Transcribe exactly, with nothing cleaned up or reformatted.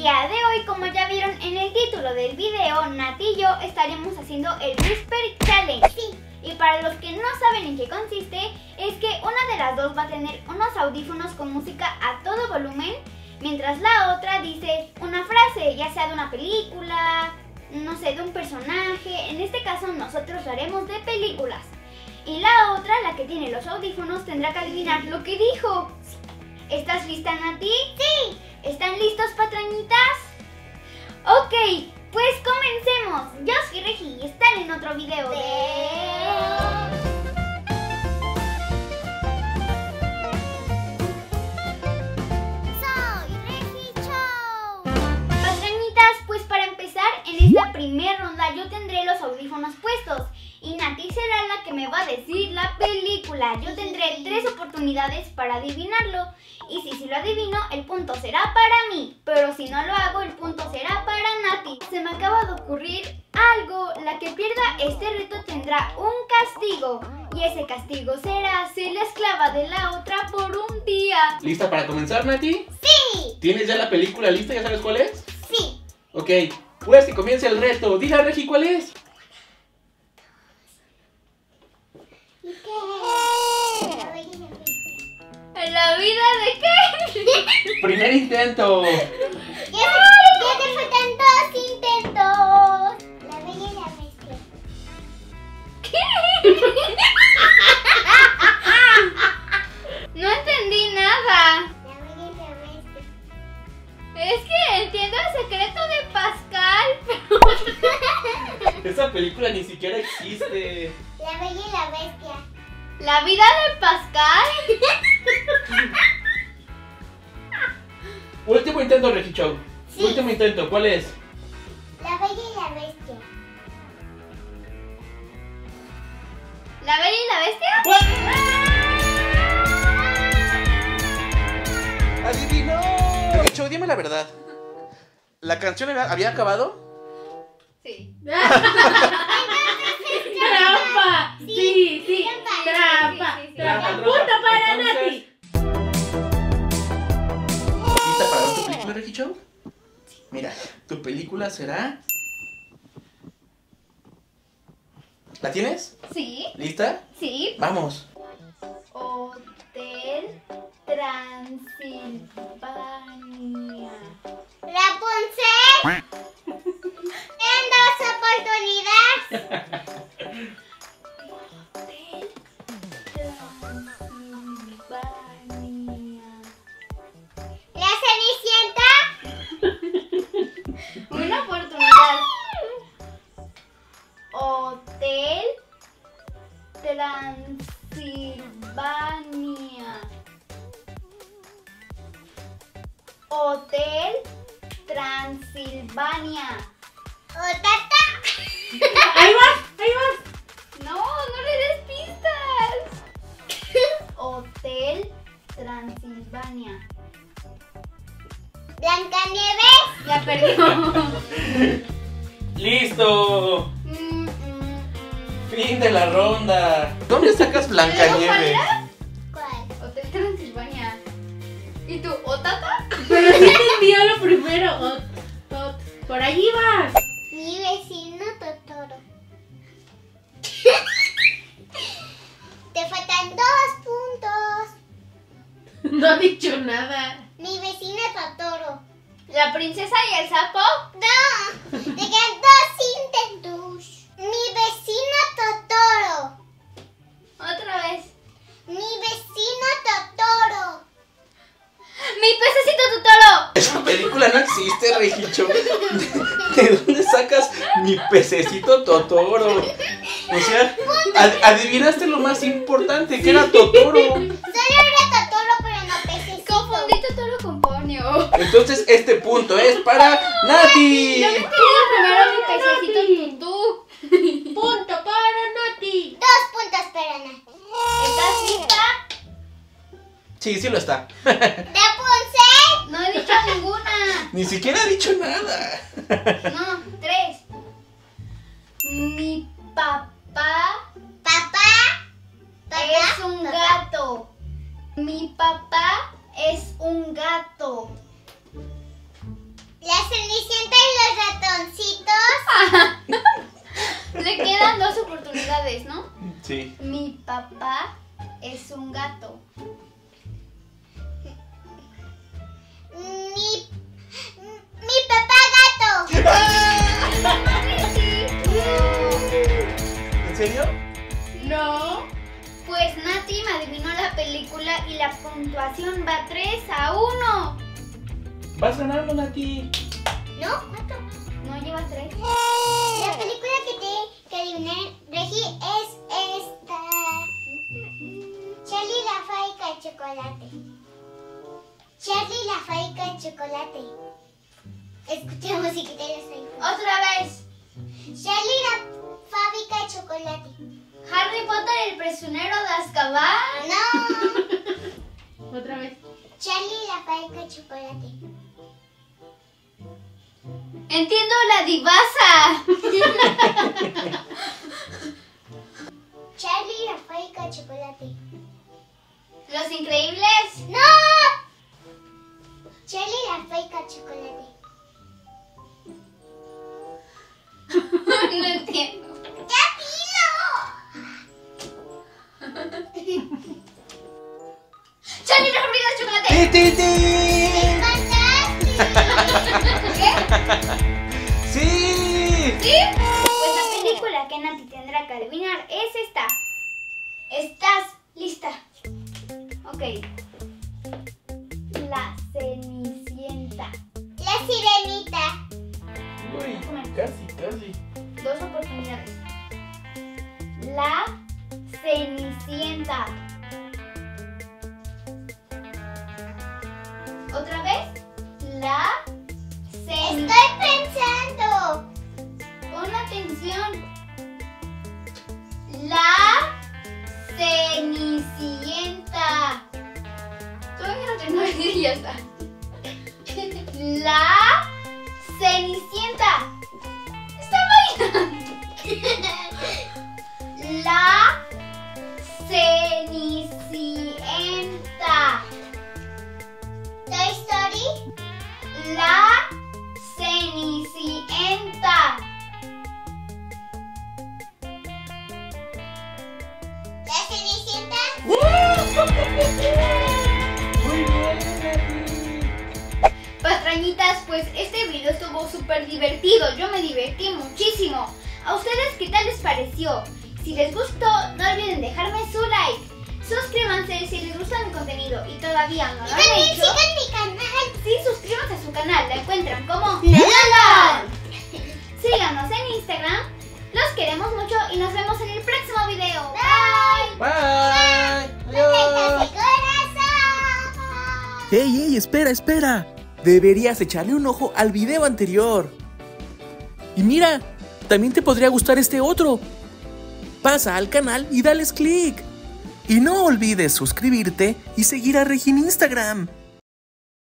día de hoy, como ya vieron en el título del video, Nati y yo estaremos haciendo el Whisper Challenge. Sí. Y para los que no saben en qué consiste, es que una de las dos va a tener unos audífonos con música a todo volumen, mientras la otra dice una frase, ya sea de una película, no sé, de un personaje. En este caso nosotros lo haremos de películas. Y la otra, la que tiene los audífonos, tendrá que adivinar lo que dijo. ¿Estás lista, Nati? Sí. ¿Están listos, patrañitas? Ok, pues comencemos. Yo soy Regi y están en otro video de... Soy Regi Show. Patrañitas, pues para empezar, en esta primera ronda yo tendré los audífonos puestos y Nati será la que me va a decir la película. Yo tendré tres oportunidades para adivinarlo. Y si, si lo adivino, el punto será para mí. Pero si no lo hago, el punto será para Nati. Se me acaba de ocurrir algo. La que pierda este reto tendrá un castigo. Y ese castigo será ser la esclava de la otra por un día. ¿Lista para comenzar, Nati? ¡Sí! ¿Tienes ya la película lista? ¿Ya sabes cuál es? Sí. Ok, pues que comience el reto. Dile a Regi cuál es. ¿La vida de qué? Primer intento. Ya te faltan dos intentos. La Bella y la Bestia. ¿Qué? No entendí nada. La Bella y la Bestia. Es que entiendo el secreto de Pascal, pero... Esa película ni siquiera existe. La Bella y la Bestia. ¿La vida de Pascal? Último intento, Regi Show. Sí. Último intento, ¿cuál es? La Bella y la Bestia. ¿La Bella y la Bestia? ¡Adivinó! Regi Show, dime la verdad. ¿La canción había, había acabado? Sí. ¡Trampa! Sí, sí, trampa, sí, sí, sí. trampa. Trampa, ¡Punto trampa. para Entonces- Nati! ¿Lista para ver tu película, Regi Show? Mira, tu película será... ¿La tienes? Sí, ¿Lista? sí. Vamos. Hotel Transilvania. Rapunzel. En dos oportunidades. Hotel Transilvania. La Cenicienta. Una oportunidad. Hotel Transilvania. Hotel Transilvania. ¿Otata? ¡Ahí vas! ¡Ahí vas! No, no le des pistas. Hotel Transilvania. Blancanieves. Ya perdió. ¡Listo! Mm, mm. Fin de la ronda. ¿Dónde sacas Blancanieves? ¿Cuál? Hotel Transilvania. ¿Y tú, Otata? Pero sí entendió lo primero. Ot, ot. Por allí vas. Mi vecino Totoro. Te faltan dos puntos. No ha dicho nada. Mi vecino Totoro. ¿La princesa y el sapo? No. Te quedan dos intentos. Mi vecino Totoro. Otra vez. Mi vecino Totoro. ¡Mi pececito Totoro! Esa película no existe, Regi Show. ¿De, de dónde sacas mi pececito Totoro? O sea, ad- adivinaste lo más importante, que era Totoro. Solo era Totoro, pero no pececito. Confundí Totoro con Ponyo. Entonces este punto es para Nati. Yo me quería primero mi pececito Tutú. Punto para Nati. Dos puntos para Nati. ¿Estás lista? Sí, sí lo está. ¿Rapunzel? No he dicho ninguna. Ni siquiera ha dicho nada. No, tres. Mi papá. ¿Papá? ¿Papá? Es un gato. Mi papá es un gato. La La Cenicienta y los ratoncitos. Le quedan dos oportunidades, ¿no? Sí. Mi papá es un gato. Mi, mi papá gato. ¿En serio? No. Pues Nati me adivinó la película y la puntuación va tres a uno. Vas ganando, Nati. ¿No? ¿Cuánto? No llevas tres. La película que te que adiviné, Regi, es esta. Charlie la fábrica de chocolate. Charlie la fábrica de chocolate. Escuché musiquita y los audífonos. Otra vez. Charlie la fábrica de chocolate. Harry Potter, el prisionero de Azkaban. No. Otra vez. Charlie la fábrica de chocolate. Entiendo la divasa. Charlie la fábrica de chocolate. Los Increíbles. ¡No! Charlie la fábrica de chocolate. No entiendo. ¡Ya dilo! Charlie, la fábrica de chocolate. ¡Ti, ti, ti! ¡Fantástico! ¡Sí! ¿Sí? Pues la película que Nati tendrá que adivinar es esta. ¿Estás lista? Ok. La Cenicienta. La sirenita. Uy, casi, casi. Dos oportunidades. La Cenicienta. ¿Otra vez? La Cenicienta. Estoy pensando. Pon atención. La Cenicienta. Todavía no tengo idea y ya está. La Cenicienta. Está bailando. La Cenicienta. Toy Story. La Cenicienta. La Cenicienta. Muy bien, Patrañitas, pues este video estuvo súper divertido. Yo me divertí muchísimo. ¿A ustedes qué tal les pareció? Si les gustó, no olviden dejarme su like. Suscríbanse si les gusta mi contenido y todavía no lo han También hecho. sigan mi canal. Sí, suscríbanse a su canal, la encuentran como Nala. Síganos en Instagram. Los queremos mucho y nos vemos en el próximo video. Bye. Bye. Corazón. Adiós. ¡Ey, ey! Espera, espera. Deberías echarle un ojo al video anterior. Y mira, también te podría gustar este otro. Pasa al canal y dales click. Y no olvides suscribirte y seguir a Regi en Instagram.